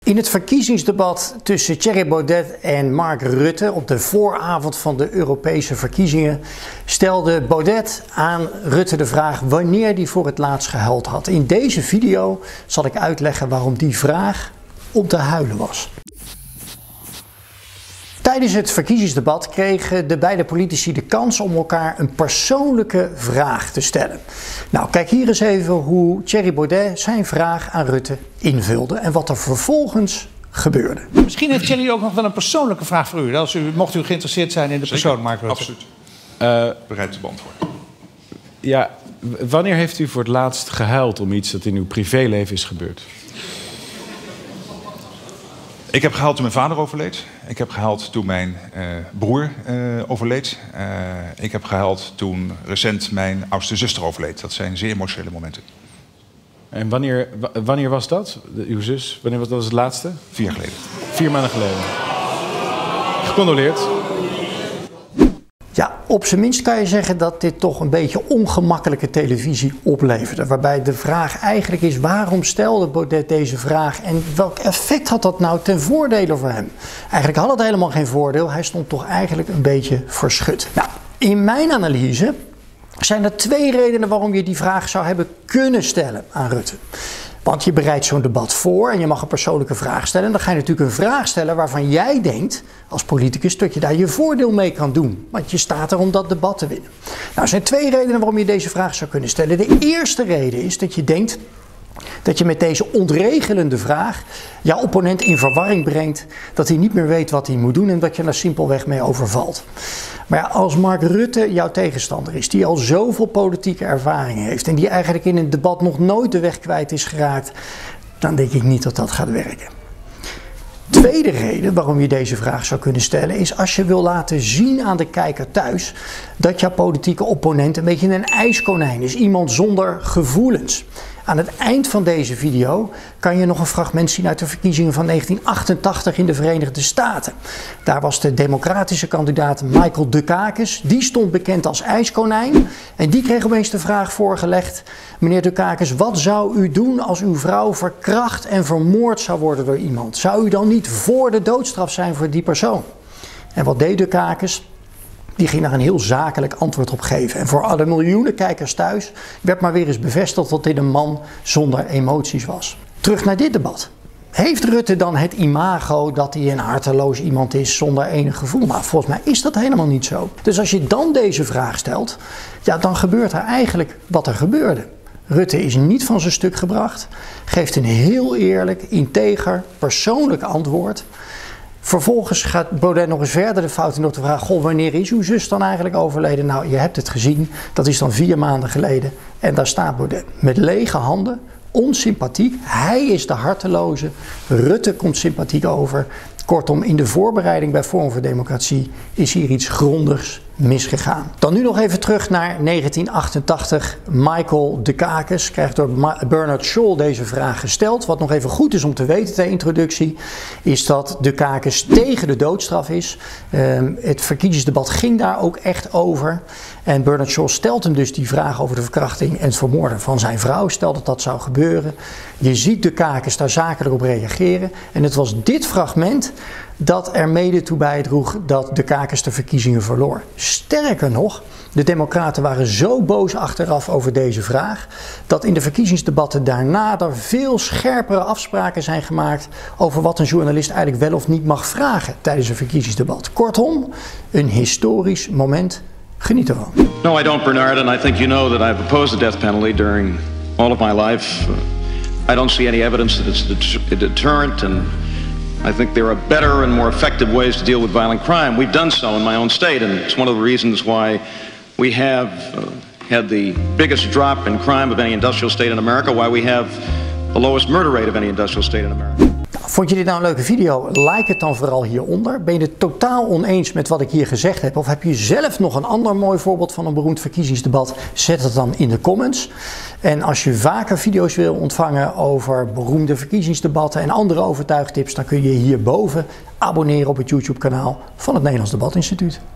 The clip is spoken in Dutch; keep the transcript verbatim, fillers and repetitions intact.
In het verkiezingsdebat tussen Thierry Baudet en Mark Rutte op de vooravond van de Europese verkiezingen stelde Baudet aan Rutte de vraag wanneer hij voor het laatst gehuild had. In deze video zal ik uitleggen waarom die vraag om te huilen was. Tijdens het verkiezingsdebat kregen de beide politici de kans om elkaar een persoonlijke vraag te stellen. Nou, kijk hier eens even hoe Thierry Baudet zijn vraag aan Rutte invulde en wat er vervolgens gebeurde. Misschien heeft Thierry ook nog wel een persoonlijke vraag voor u. Als u mocht u geïnteresseerd zijn in de Zeker, persoon, Mark Rutte. Absoluut. Uh, Bereid te beantwoorden. Ja, wanneer heeft u voor het laatst gehuild om iets dat in uw privéleven is gebeurd? Ik heb gehuild toen mijn vader overleed. Ik heb gehuild toen mijn uh, broer uh, overleed. Uh, ik heb gehuild toen recent mijn oudste zuster overleed. Dat zijn zeer emotionele momenten. En wanneer, wanneer was dat? De, uw zus? Wanneer was dat het laatste? Vier jaar geleden. Vier maanden geleden. Gecondoleerd. Ja, op zijn minst kan je zeggen dat dit toch een beetje ongemakkelijke televisie opleverde. Waarbij de vraag eigenlijk is, waarom stelde Baudet deze vraag en welk effect had dat nou ten voordele voor hem? Eigenlijk had het helemaal geen voordeel, hij stond toch eigenlijk een beetje verschut. Nou, in mijn analyse zijn er twee redenen waarom je die vraag zou hebben kunnen stellen aan Rutte. Want je bereidt zo'n debat voor en je mag een persoonlijke vraag stellen. En dan ga je natuurlijk een vraag stellen waarvan jij denkt als politicus dat je daar je voordeel mee kan doen. Want je staat er om dat debat te winnen. Nou, er zijn twee redenen waarom je deze vraag zou kunnen stellen. De eerste reden is dat je denkt dat je met deze ontregelende vraag jouw opponent in verwarring brengt. Dat hij niet meer weet wat hij moet doen en dat je daar simpelweg mee overvalt. Maar ja, als Mark Rutte jouw tegenstander is, die al zoveel politieke ervaring heeft en die eigenlijk in een debat nog nooit de weg kwijt is geraakt, dan denk ik niet dat dat gaat werken. Tweede reden waarom je deze vraag zou kunnen stellen is als je wil laten zien aan de kijker thuis dat jouw politieke opponent een beetje een ijskonijn is, iemand zonder gevoelens. Aan het eind van deze video kan je nog een fragment zien uit de verkiezingen van negentien achtentachtig in de Verenigde Staten. Daar was de democratische kandidaat Michael Dukakis, die stond bekend als ijskonijn. En die kreeg opeens de vraag voorgelegd, meneer Dukakis, wat zou u doen als uw vrouw verkracht en vermoord zou worden door iemand? Zou u dan niet voor de doodstraf zijn voor die persoon? En wat deed Dukakis? Die ging daar een heel zakelijk antwoord op geven. En voor alle miljoenen kijkers thuis werd maar weer eens bevestigd dat dit een man zonder emoties was. Terug naar dit debat. Heeft Rutte dan het imago dat hij een harteloos iemand is zonder enig gevoel? Maar volgens mij is dat helemaal niet zo. Dus als je dan deze vraag stelt, ja, dan gebeurt er eigenlijk wat er gebeurde. Rutte is niet van zijn stuk gebracht, geeft een heel eerlijk, integer, persoonlijk antwoord. Vervolgens gaat Baudet nog eens verder de fout in door te vragen, goh, wanneer is uw zus dan eigenlijk overleden? Nou, je hebt het gezien, dat is dan vier maanden geleden. En daar staat Baudet met lege handen, onsympathiek. Hij is de harteloze, Rutte komt sympathiek over. Kortom, in de voorbereiding bij Forum voor Democratie is hier iets grondigs misgegaan. Dan nu nog even terug naar negentien achtentachtig. Michael Dukakis krijgt door Bernard Shaw deze vraag gesteld. Wat nog even goed is om te weten ter introductie, is dat Dukakis tegen de doodstraf is. Um, het verkiezingsdebat ging daar ook echt over. En Bernard Shaw stelt hem dus die vraag over de verkrachting en het vermoorden van zijn vrouw. Stel dat dat zou gebeuren. Je ziet Dukakis daar zakelijk op reageren. En het was dit fragment dat er mede toe bijdroeg dat Dukakis de verkiezingen verloor. Sterker nog, de Democraten waren zo boos achteraf over deze vraag dat in de verkiezingsdebatten daarna er veel scherpere afspraken zijn gemaakt over wat een journalist eigenlijk wel of niet mag vragen tijdens een verkiezingsdebat. Kortom, een historisch moment. Geniet ervan. No, I don't, Bernard, and I think you know that I've opposed the death penalty during all of my life. Uh, I don't see any evidence that it's a deterrent, and I think there are better and more effective ways to deal with violent crime. We've done so in my own state, and it's one of the reasons why we have uh, had the biggest drop in crime of any industrial state in America, why we have the lowest murder rate of any industrial state in America. Vond je dit nou een leuke video? Like het dan vooral hieronder. Ben je het totaal oneens met wat ik hier gezegd heb? Of heb je zelf nog een ander mooi voorbeeld van een beroemd verkiezingsdebat? Zet het dan in de comments. En als je vaker video's wil ontvangen over beroemde verkiezingsdebatten en andere overtuigtips, dan kun je hierboven abonneren op het YouTube kanaal van het Nederlands Debat Instituut.